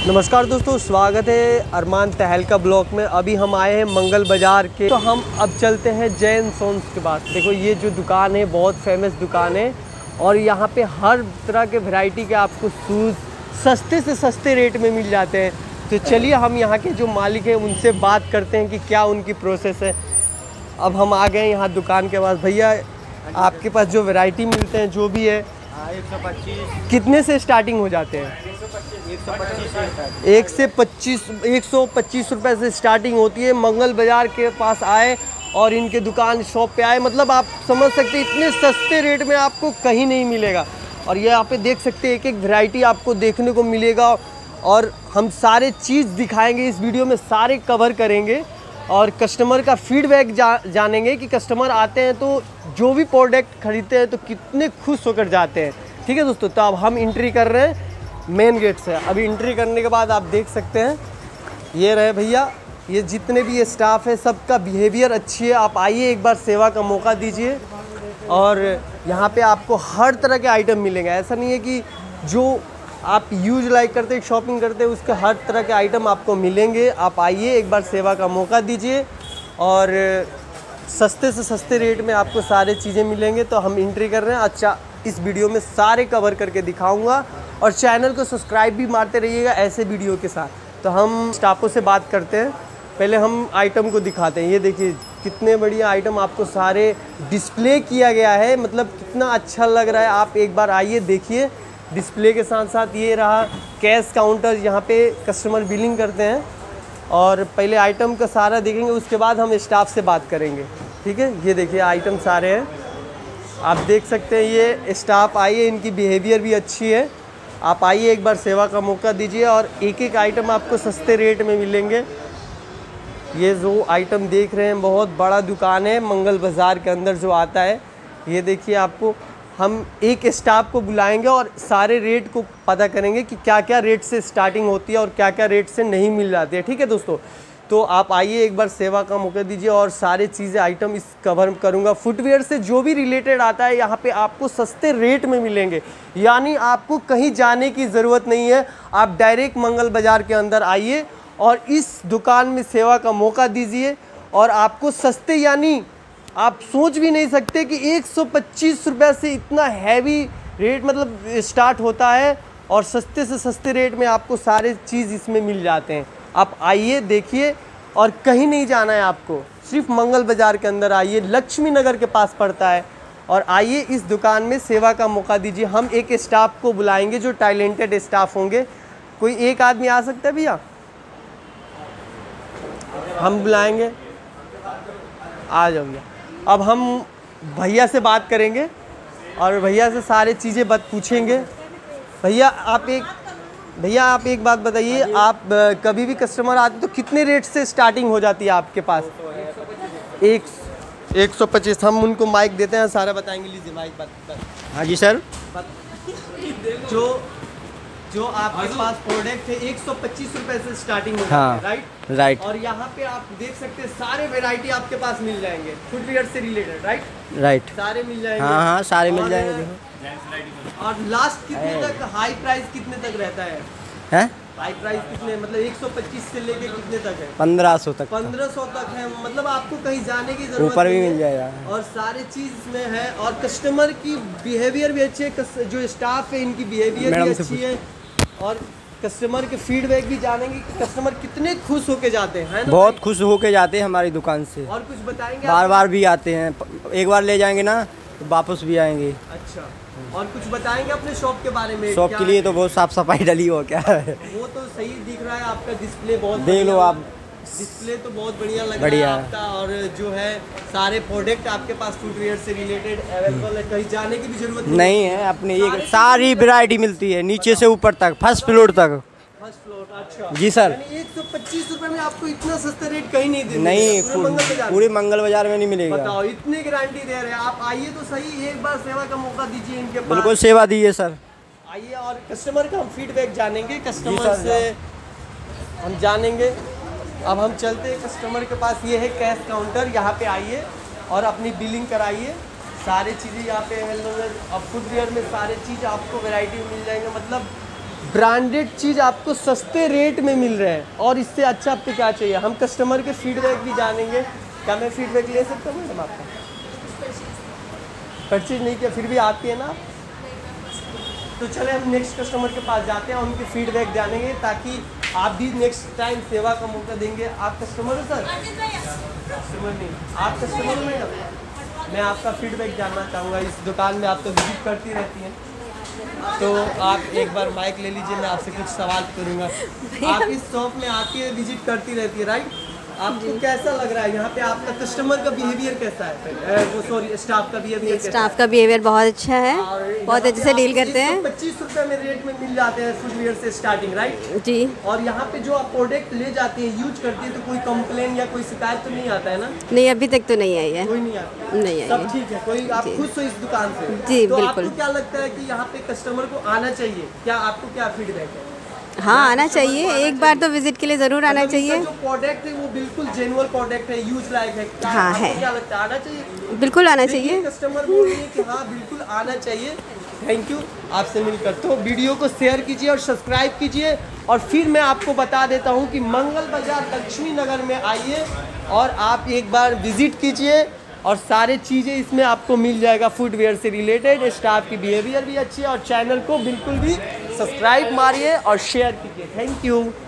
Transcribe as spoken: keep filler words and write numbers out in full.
नमस्कार दोस्तों, स्वागत है अरमान तहलका ब्लॉक में। अभी हम आए हैं मंगल बाज़ार के, तो हम अब चलते हैं जैन सोन्स के पास। देखो ये जो दुकान है बहुत फेमस दुकान है और यहाँ पे हर तरह के वैरायटी के आपको शूज़ सस्ते से सस्ते रेट में मिल जाते हैं। तो चलिए हम यहाँ के जो मालिक हैं उनसे बात करते हैं कि क्या उनकी प्रोसेस है। अब हम आ गए यहाँ दुकान के पास। भैया आपके पास जो वैरायटी मिलते हैं जो भी है एक सौ पच्चीस कितने से स्टार्टिंग हो जाते हैं? एक से पच्चीस एक सौ पच्चीस रुपये से स्टार्टिंग होती है। मंगल बाज़ार के पास आए और इनके दुकान शॉप पे आए, मतलब आप समझ सकते हैं इतने सस्ते रेट में आपको कहीं नहीं मिलेगा। और ये यहाँ पे देख सकते हैं एक एक वैरायटी आपको देखने को मिलेगा और हम सारे चीज़ दिखाएंगे इस वीडियो में, सारे कवर करेंगे और कस्टमर का फीडबैक जा, जानेंगे कि कस्टमर आते हैं तो जो भी प्रोडक्ट खरीदते हैं तो कितने खुश होकर जाते हैं। ठीक है दोस्तों, तो अब हम एंट्री कर रहे हैं मेन गेट से। अभी एंट्री करने के बाद आप देख सकते हैं ये रहे भैया, ये जितने भी ये स्टाफ है सबका बिहेवियर अच्छी है। आप आइए एक बार सेवा का मौका दीजिए और यहाँ पे आपको हर तरह के आइटम मिलेंगे। ऐसा नहीं है कि जो आप यूज लाइक करते शॉपिंग करते हैं उसके हर तरह के आइटम आपको मिलेंगे। आप आइए एक बार सेवा का मौका दीजिए और सस्ते से सस्ते रेट में आपको सारे चीज़ें मिलेंगे। तो हम एंट्री कर रहे हैं। अच्छा, इस वीडियो में सारे कवर करके दिखाऊंगा और चैनल को सब्सक्राइब भी मारते रहिएगा ऐसे वीडियो के साथ। तो हम स्टाफों से बात करते हैं, पहले हम आइटम को दिखाते हैं। ये देखिए कितने बढ़िया आइटम आपको सारे डिस्प्ले किया गया है, मतलब कितना अच्छा लग रहा है। आप एक बार आइए देखिए। डिस्प्ले के साथ साथ ये रहा कैश काउंटर, यहाँ पे कस्टमर बिलिंग करते हैं। और पहले आइटम का सारा देखेंगे, उसके बाद हम स्टाफ से बात करेंगे। ठीक है, ये देखिए आइटम सारे हैं, आप देख सकते हैं। ये स्टाफ आइए, इनकी बिहेवियर भी अच्छी है। आप आइए एक बार सेवा का मौका दीजिए और एक एक आइटम आपको सस्ते रेट में मिलेंगे। ये जो आइटम देख रहे हैं बहुत बड़ा दुकान है मंगल बाज़ार के अंदर जो आता है। ये देखिए, आपको हम एक स्टाफ को बुलाएंगे और सारे रेट को पता करेंगे कि क्या क्या रेट से स्टार्टिंग होती है और क्या क्या रेट से नहीं मिल जाती है। ठीक है दोस्तों, तो आप आइए एक बार सेवा का मौका दीजिए और सारे चीज़ें आइटम इस कवर करूँगा। फुटवेयर से जो भी रिलेटेड आता है यहाँ पे आपको सस्ते रेट में मिलेंगे, यानी आपको कहीं जाने की ज़रूरत नहीं है। आप डायरेक्ट मंगल बाज़ार के अंदर आइए और इस दुकान में सेवा का मौका दीजिए और आपको सस्ते, यानी आप सोच भी नहीं सकते कि एक सौ पच्चीस रुपये से इतना हैवी रेट मतलब स्टार्ट होता है और सस्ते से सस्ते रेट में आपको सारे चीज़ इसमें मिल जाते हैं। आप आइए देखिए और कहीं नहीं जाना है आपको, सिर्फ मंगल बाज़ार के अंदर आइए, लक्ष्मी नगर के पास पड़ता है। और आइए इस दुकान में सेवा का मौका दीजिए। हम एक स्टाफ को बुलाएंगे जो टैलेंटेड स्टाफ होंगे। कोई एक आदमी आ सकता है भैया, हम बुलाएंगे, आ जाओ भैया। अब हम भैया से बात करेंगे और भैया से सारे चीज़ें बात पूछेंगे। भैया आप एक भैया आप एक बात बताइए, आप कभी भी कस्टमर आते तो कितने रेट से स्टार्टिंग हो जाती है आपके पास? एक एक सौ पच्चीस। हम उनको माइक देते हैं, सारा बताएंगे। लीजिए माइक बात। हाँ जी सर। जो जो आपके पास प्रोडक्ट है एक सौ पच्चीस रुपए से स्टार्टिंग होता हाँ, है, राइट राइट। और यहाँ पे आप देख सकते हैं सारे वैरायटी आपके पास मिल जाएंगे फुटवियर से रिलेटेड, राइट राइट। सारे मिल जाएंगे। हाँ हाँ सारे मिल जाएंगे। देखो, और लास्ट कितने तक हाई प्राइस कितने तक रहता है? हैं? हाई प्राइस कितने, मतलब एक सौ पच्चीस से लेके कितने तक है? पंद्रह सौ तक। पंद्रह सौ तक है, मतलब आपको कहीं जाने की जरूरत ऊपर भी नहीं मिल है। जाएगा और सारे चीज इसमें है और कस्टमर की बिहेवियर भी अच्छी है। जो स्टाफ है इनकी बिहेवियर भी अच्छी है और कस्टमर के फीडबैक भी जानेंगे कि कस्टमर कितने खुश होके जाते हैं, है ना? बहुत खुश होके जाते हैं हमारी दुकान से। और कुछ बताएंगे? बार बार भी आते हैं, एक बार ले जाएंगे ना तो वापस भी आएंगे। अच्छा, और कुछ बताएंगे अपने शॉप के बारे में? शॉप के लिए तो बहुत साफ सफाई डली हो क्या है। वो तो सही दिख रहा है, आपका डिस्प्ले बहुत देख लो आप, डिस्प्ले तो बहुत बढ़िया लग बढ़िया रहा है आपका। और जो है सारे प्रोडक्ट आपके पास फुटवियर से रिलेटेड अवेलेबल है, कहीं जाने की भी जरूरत नहीं, नहीं है। अपने ये सारी वैरायटी मिलती है नीचे से ऊपर तक, फर्स्ट फ्लोर तक। First floor. अच्छा जी सर। एक सौ पच्चीस रुपए में आपको इतना सस्ता रेट कहीं नहीं दे नहीं, पूरे मंगल बाजार में नहीं मिलेगा। बताओ, इतनी गारंटी दे रहे हैं आप। आइए तो सही, एक बार सेवा का मौका दीजिए इनके पास। बिल्कुल सेवा दीजिए सर। आइए और कस्टमर का हम फीडबैक जानेंगे, कस्टमर से हम जानेंगे। अब हम चलते हैं कस्टमर के पास। ये है कैश काउंटर, यहाँ पे आइए और अपनी बिलिंग कराइए। सारी चीज़ें यहाँ पे अवेलेबल है। अब फुटवियर में सारे चीज़ आपको वैरायटी मिल जाएंगे, मतलब ब्रांडेड चीज़ आपको सस्ते रेट में मिल रहे हैं, और इससे अच्छा आपको क्या चाहिए। हम कस्टमर के फीडबैक भी जानेंगे। क्या मैं फीडबैक ले सकता हूँ मैडम आपका? परचेज नहीं किया फिर भी आती है ना। तो चले हम नेक्स्ट कस्टमर के पास जाते हैं, उनके फीडबैक जानेंगे ताकि आप भी नेक्स्ट टाइम सेवा का मौका देंगे। आप कस्टमर हो सर? कस्टमर नहीं, आप कस्टमर हो मैडम? मैं आपका फीडबैक जानना चाहूँगा। इस दुकान में आप तो विजिट करती रहती हैं, तो आप एक बार माइक ले लीजिए, मैं आपसे कुछ सवाल करूँगा। आप इस शॉप में आती है, विजिट करती रहती है, राइट? आपको कैसा लग रहा है यहाँ पे? आपका कस्टमर का बिहेवियर कैसा है? वो सॉरी स्टाफ का बिहेवियर कैसा है? स्टाफ का बिहेवियर बहुत अच्छा है, बहुत अच्छे से डील करते हैं। पच्चीस रुपए में रेट में मिल जाते हैं फुटवियर से स्टार्टिंग, राइट जी। और यहाँ पे जो आप प्रोडक्ट ले जाती हैं, यूज करती है, तो कोई कंप्लेन या कोई शिकायत तो नहीं आता है ना? नहीं, अभी तक तो नहीं आई है। कोई नहीं आता, नहीं आई सब है। ठीक है। कोई आप खुश हो इस दुकान से? जी तो बिल्कुल। आपको क्या लगता है कि यहाँ पे कस्टमर को आना चाहिए? क्या आपको क्या फीडबैक है? हाँ, आना चाहिए, एक बार तो विजिट के लिए ज़रूर आना चाहिए। जो प्रोडक्ट है वो बिल्कुल जेन्युइन प्रोडक्ट है, यूज लायक है। क्या हाँ आपको है। क्या लगता है, आना चाहिए? बिल्कुल आना चाहिए। कस्टमर बोल रही है कि हाँ बिल्कुल आना चाहिए। थैंक यू आपसे मिलकर। तो वीडियो को शेयर कीजिए और सब्सक्राइब कीजिए। और फिर मैं आपको बता देता हूँ कि मंगल बाजार लक्ष्मी नगर में आइए और आप एक बार विजिट कीजिए, और सारे चीज़ें इसमें आपको मिल जाएगा फुटवेयर से रिलेटेड। स्टाफ की बिहेवियर भी अच्छी है, और चैनल को बिल्कुल भी सब्सक्राइब मारिए और शेयर कीजिए। Thank you.